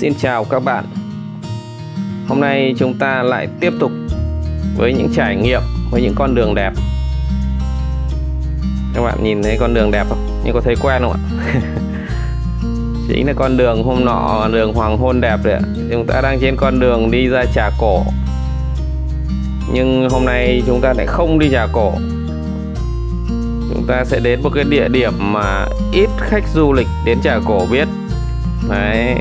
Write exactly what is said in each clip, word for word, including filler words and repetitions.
Xin chào các bạn. Hôm nay chúng ta lại tiếp tục với những trải nghiệm với những con đường đẹp. Các bạn nhìn thấy con đường đẹp không? Nhưng có thấy quen không ạ? Chính là con đường hôm nọ, đường hoàng hôn đẹp đấy ạ. Chúng ta đang trên con đường đi ra Trà Cổ. Nhưng hôm nay chúng ta lại không đi Trà Cổ. Chúng ta sẽ đến một cái địa điểm mà ít khách du lịch đến Trà Cổ biết. Đấy.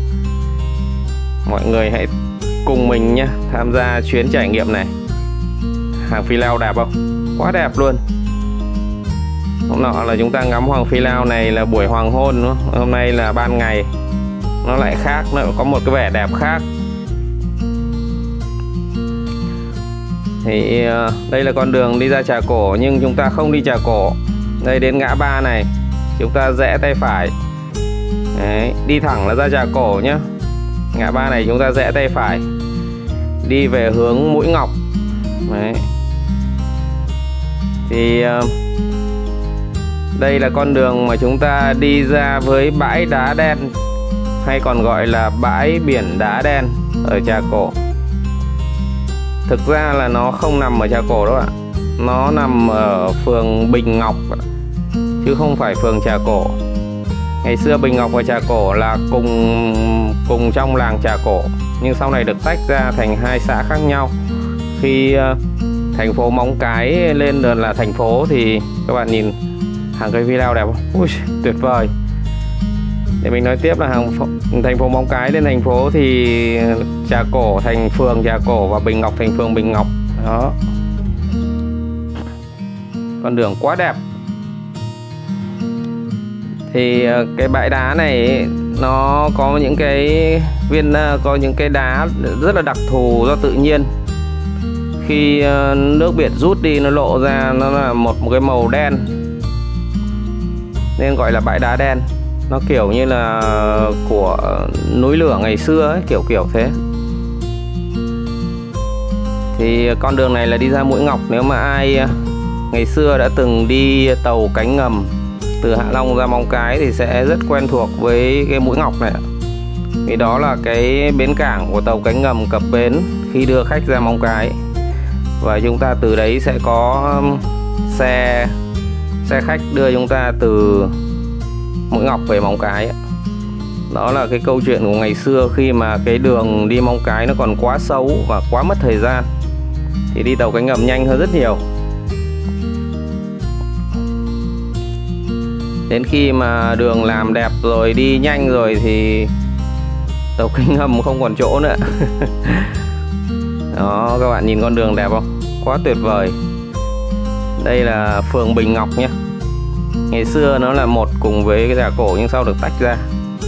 Mọi người hãy cùng mình nhé, tham gia chuyến trải nghiệm này. Hàng phi lao đẹp không? Quá đẹp luôn. Hôm nọ là chúng ta ngắm hoàng phi lao này là buổi hoàng hôn đúng không? Hôm nay là ban ngày. Nó lại khác, nó có một cái vẻ đẹp khác. Thì đây là con đường đi ra Trà Cổ, nhưng chúng ta không đi Trà Cổ. Đây đến ngã ba này, chúng ta rẽ tay phải. Đấy, đi thẳng là ra Trà Cổ nhé. Ngã ba này chúng ta rẽ tay phải, đi về hướng Mũi Ngọc. Đấy. Thì đây là con đường mà chúng ta đi ra với bãi đá đen, hay còn gọi là bãi biển đá đen ở Trà Cổ. Thực ra là nó không nằm ở Trà Cổ đâu ạ. Nó nằm ở phường Bình Ngọc chứ không phải phường Trà Cổ. Ngày xưa Bình Ngọc và Trà Cổ là cùng cùng trong làng Trà Cổ, nhưng sau này được tách ra thành hai xã khác nhau. Khi uh, thành phố Móng Cái lên là thành phố thì các bạn nhìn hàng cây phi lao đẹp không? Ui, tuyệt vời. Để mình nói tiếp là hàng thành phố Móng Cái lên thành phố thì Trà Cổ thành phường Trà Cổ và Bình Ngọc thành phường Bình Ngọc. Đó. Con đường quá đẹp. Thì cái bãi đá này nó có những cái viên, có những cái đá rất là đặc thù do tự nhiên. Khi nước biển rút đi nó lộ ra nó là một, một cái màu đen, nên gọi là bãi đá đen. Nó kiểu như là của núi lửa ngày xưa ấy, kiểu kiểu thế. Thì con đường này là đi ra Mũi Ngọc. Nếu mà ai ngày xưa đã từng đi tàu cánh ngầm từ Hạ Long ra Móng Cái thì sẽ rất quen thuộc với cái Mũi Ngọc này. Vì đó là cái bến cảng của tàu cánh ngầm cập bến khi đưa khách ra Móng Cái. Và chúng ta từ đấy sẽ có xe xe khách đưa chúng ta từ Mũi Ngọc về Móng Cái. Đó là cái câu chuyện của ngày xưa, khi mà cái đường đi Móng Cái nó còn quá xấu và quá mất thời gian thì đi tàu cánh ngầm nhanh hơn rất nhiều. Đến khi mà đường làm đẹp rồi, đi nhanh rồi thì tàu cánh ngầm không còn chỗ nữa. Đó, các bạn nhìn con đường đẹp không? Quá tuyệt vời. Đây là phường Bình Ngọc nhé. Ngày xưa nó là một cùng với cái Trà Cổ nhưng sau được tách ra.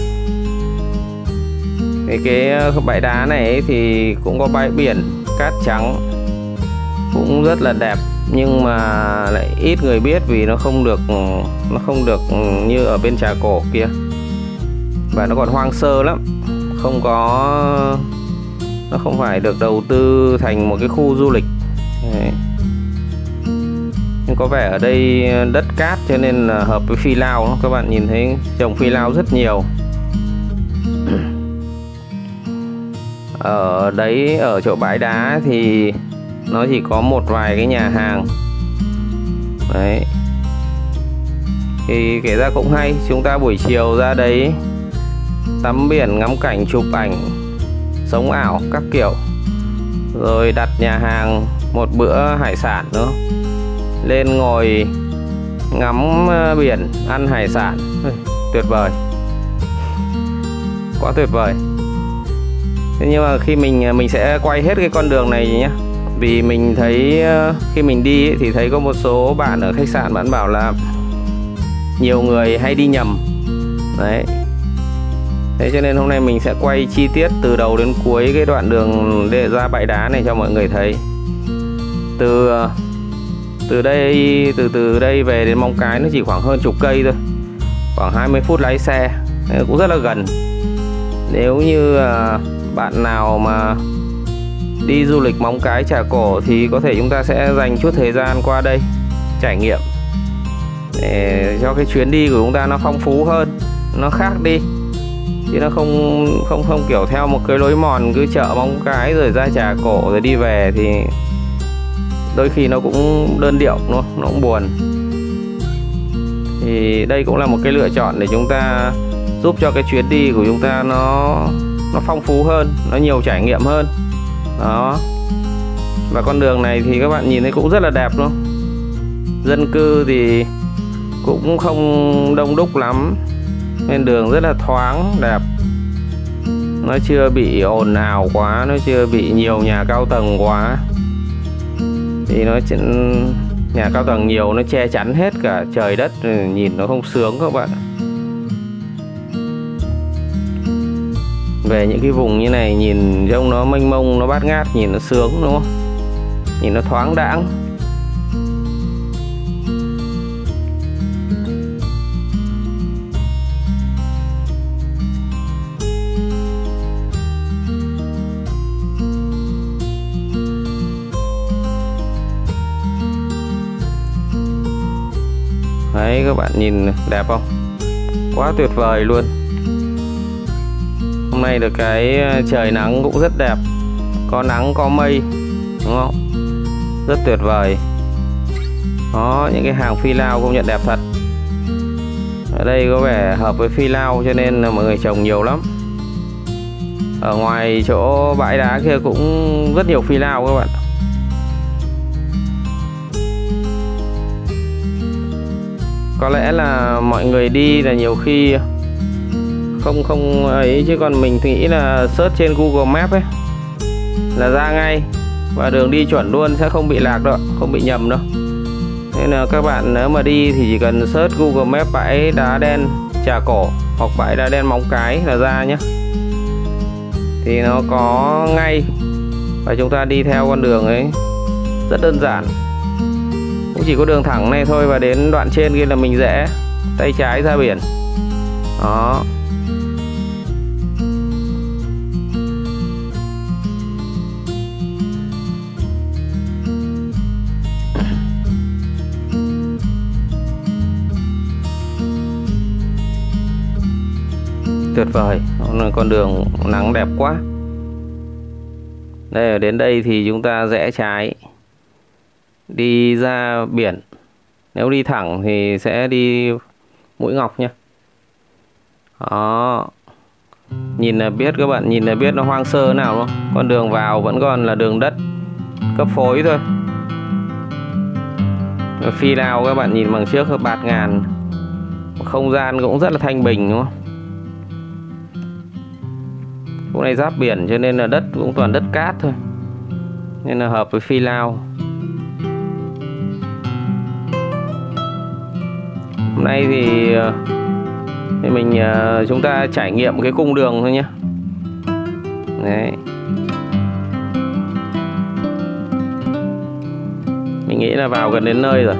Cái, cái bãi đá này ấy thì cũng có bãi biển cát trắng, cũng rất là đẹp, nhưng mà lại ít người biết vì nó không được nó không được như ở bên Trà Cổ kia, và nó còn hoang sơ lắm, không có nó không phải được đầu tư thành một cái khu du lịch. Đấy. Nhưng có vẻ ở đây đất cát cho nên là hợp với phi lao. Các bạn nhìn thấy trồng phi lao rất nhiều. Ở đấy, ở chỗ bãi đá thì nó chỉ có một vài cái nhà hàng. Đấy. Thì kể ra cũng hay, chúng ta buổi chiều ra đấy tắm biển, ngắm cảnh, chụp ảnh, sống ảo các kiểu, rồi đặt nhà hàng một bữa hải sản nữa, lên ngồi ngắm biển, ăn hải sản. Tuyệt vời, quá tuyệt vời. Thế nhưng mà khi mình mình sẽ quay hết cái con đường này nhé, vì mình thấy khi mình đi ấy, thì thấy có một số bạn ở khách sạn bạn bảo là nhiều người hay đi nhầm. Đấy. Thế cho nên hôm nay mình sẽ quay chi tiết từ đầu đến cuối cái đoạn đường để ra bãi đá này cho mọi người thấy. Từ từ đây từ từ đây về đến Móng Cái nó chỉ khoảng hơn chục cây thôi, khoảng hai mươi phút lái xe. Đấy, cũng rất là gần. Nếu như bạn nào mà đi du lịch Móng Cái, Trà Cổ thì có thể chúng ta sẽ dành chút thời gian qua đây trải nghiệm để cho cái chuyến đi của chúng ta nó phong phú hơn, nó khác đi. chứ nó không không không kiểu theo một cái lối mòn cứ chợ Móng Cái rồi ra Trà Cổ rồi đi về thì đôi khi nó cũng đơn điệu, nó nó cũng buồn. Thì đây cũng là một cái lựa chọn để chúng ta giúp cho cái chuyến đi của chúng ta nó nó phong phú hơn, nó nhiều trải nghiệm hơn. Đó. Và con đường này thì các bạn nhìn thấy cũng rất là đẹp luôn. Dân cư thì cũng không đông đúc lắm, nên đường rất là thoáng, đẹp. Nó chưa bị ồn ào quá, nó chưa bị nhiều nhà cao tầng quá. Thì nó nhà cao tầng nhiều nó che chắn hết cả trời đất, nhìn nó không sướng các bạn. Về những cái vùng như này nhìn trông nó mênh mông, nó bát ngát, nhìn nó sướng đúng không? Nhìn nó thoáng đãng. Đấy, các bạn nhìn đẹp không? Quá tuyệt vời luôn. Hôm nay được cái trời nắng cũng rất đẹp, có nắng có mây đúng không? Rất tuyệt vời. Đó, những cái hàng phi lao công nhận đẹp thật. Ở đây có vẻ hợp với phi lao cho nên là mọi người trồng nhiều lắm. Ở ngoài chỗ bãi đá kia cũng rất nhiều phi lao các bạn. Có lẽ là mọi người đi là nhiều khi không không ấy, chứ còn mình thì nghĩ là search trên Google Maps ấy là ra ngay và đường đi chuẩn luôn, sẽ không bị lạc đâu, không bị nhầm đâu. Nên là các bạn nếu mà đi thì chỉ cần search Google Maps bãi đá đen Trà Cổ hoặc bãi đá đen Móng Cái là ra nhé, thì nó có ngay. Và chúng ta đi theo con đường ấy rất đơn giản, cũng chỉ có đường thẳng này thôi, và đến đoạn trên kia là mình rẽ tay trái ra biển. Đó. Tuyệt vời, con đường nắng đẹp quá. Đây, đến đây thì chúng ta rẽ trái đi ra biển. Nếu đi thẳng thì sẽ đi Mũi Ngọc nhé. Đó. Nhìn là biết, các bạn nhìn là biết nó hoang sơ nào luôn. Con đường vào vẫn còn là đường đất cấp phối thôi. Phi lao các bạn nhìn bằng trước bạt ngàn. Không gian cũng rất là thanh bình đúng không? Chỗ này giáp biển cho nên là đất cũng toàn đất cát thôi, nên là hợp với phi lao. Hôm nay thì, thì mình chúng ta trải nghiệm cái cung đường thôi nhé. Đấy. Mình nghĩ là vào gần đến nơi rồi.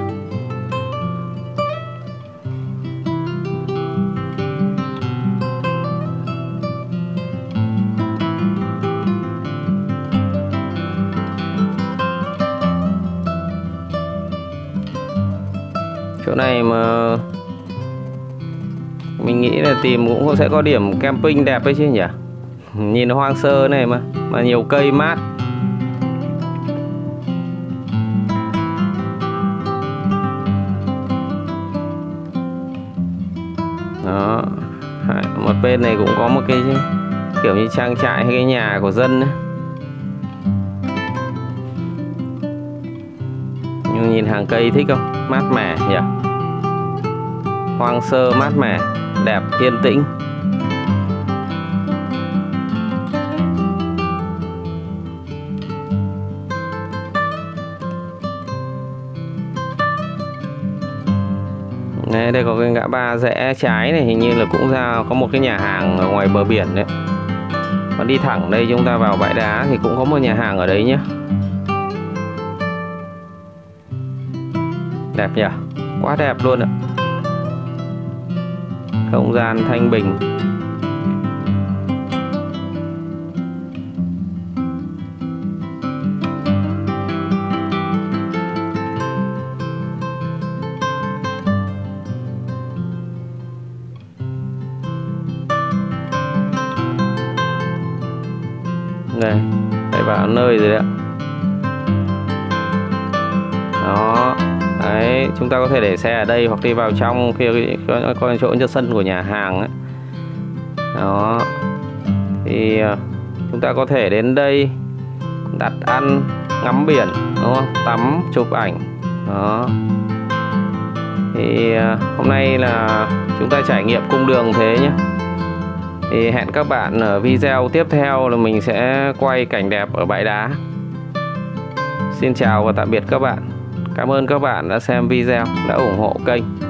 Chỗ này mà mình nghĩ là tìm cũng sẽ có điểm camping đẹp đấy chứ nhỉ. Nhìn nó hoang sơ này mà mà nhiều cây mát. Đó. Một bên này cũng có một cái kiểu như trang trại hay cái nhà của dân ấy. Nhưng nhìn hàng cây thích không? Mát mẻ nhỉ? Hoang sơ, mát mẻ, đẹp, yên tĩnh. Đấy, đây có cái ngã ba rẽ trái này, hình như là cũng ra có một cái nhà hàng ở ngoài bờ biển đấy. Còn đi thẳng đây chúng ta vào bãi đá thì cũng có một nhà hàng ở đấy nhé. Đẹp nhỉ? Quá đẹp luôn ạ. Không gian thanh bình. vào nơi rồi đấy ạ. Đó. Đấy, chúng ta có thể để xe ở đây hoặc đi vào trong kia có, có chỗ cho sân của nhà hàng ấy. Đó. Thì chúng ta có thể đến đây đặt ăn, ngắm biển, đúng không? Tắm, chụp ảnh. Đó. Thì hôm nay là chúng ta trải nghiệm cung đường thế nhé. Thì hẹn các bạn ở video tiếp theo là mình sẽ quay cảnh đẹp ở bãi đá. Xin chào và tạm biệt các bạn. Cảm ơn các bạn đã xem video, đã ủng hộ kênh.